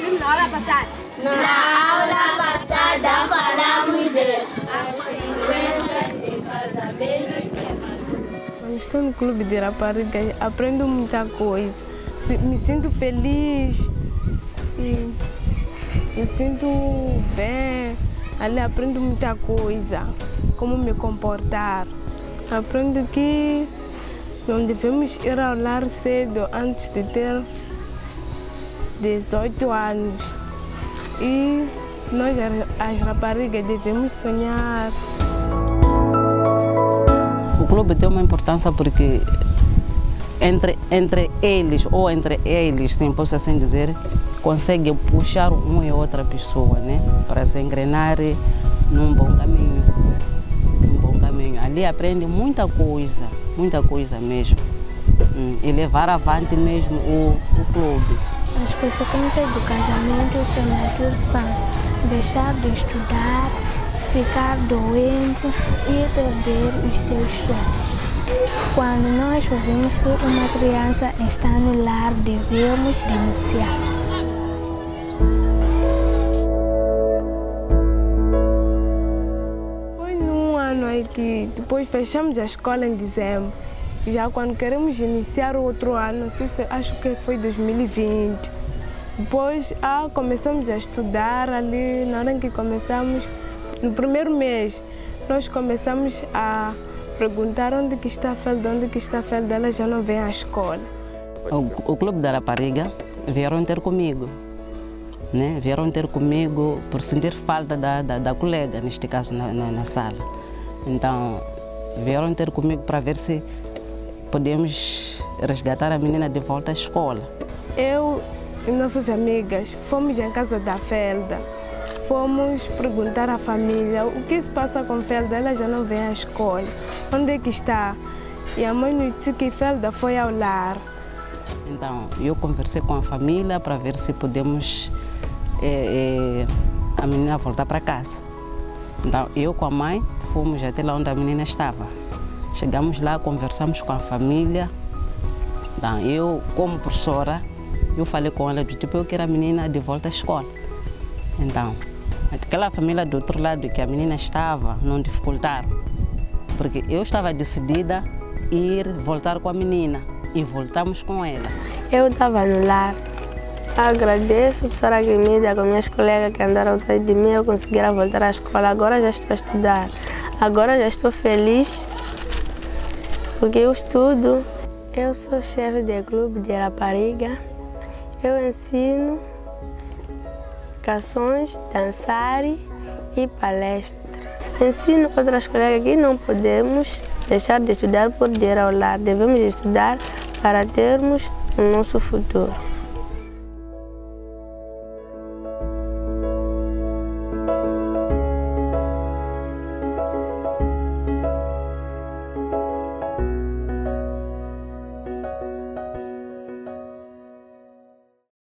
viram na aula passada? Na aula passada falamos das consequências de casamentos prematuros. Quando estou no Clube de Raparigas, aprendo muita coisa. Me sinto feliz e me sinto bem. Ali aprendo muita coisa, como me comportar. Aprendo que não devemos ir ao lar cedo antes de ter 18 anos. E nós, as raparigas, devemos sonhar. O clube tem uma importância porque entre eles, sim, posso assim dizer, conseguem puxar uma e outra pessoa, né, para se engrenar num bom caminho. Ali aprende muita coisa mesmo. E levar avante mesmo o clube. As consequências do casamento prematuro são deixar de estudar, ficar doente e perder os seus sonhos. Quando nós ouvimos que uma criança está no lar, devemos denunciar. Foi num ano aí que depois fechamos a escola em dezembro. Já quando queremos iniciar o outro ano, acho que foi 2020. Depois começamos a estudar ali, na hora em que começamos, no primeiro mês, nós começamos a perguntar onde que está a Felda, ela já não vem à escola. O Clube da Rapariga vieram ter comigo, né? Vieram ter comigo por sentir falta da colega, neste caso na sala. Então, vieram ter comigo para ver se podemos resgatar a menina de volta à escola. Eu e nossas amigas fomos em casa da Felda. Fomos perguntar à família o que se passa com Felda, ela já não vem à escola. Onde é que está? E a mãe nos disse que Felda foi ao lar. Então, eu conversei com a família para ver se podemos a menina voltar para casa. Então, eu com a mãe fomos até lá onde a menina estava. Chegamos lá, conversamos com a família. Então, eu, como professora, eu falei com ela do tipo, eu quero a menina de volta à escola. Então, aquela família do outro lado que a menina estava, não dificultaram. Porque eu estava decidida a voltar com a menina e voltamos com ela. Eu estava no lar. Agradeço a professora Guimida, com minhas colegas que andaram atrás de mim, eu consegui voltar à escola. Agora já estou a estudar. Agora já estou feliz porque eu estudo. Eu sou chefe do Clube de Rapariga. Eu ensino canções, dançar e palestra. Ensino outras colegas que não podemos deixar de estudar por ir ao lar. Devemos estudar para termos o nosso futuro.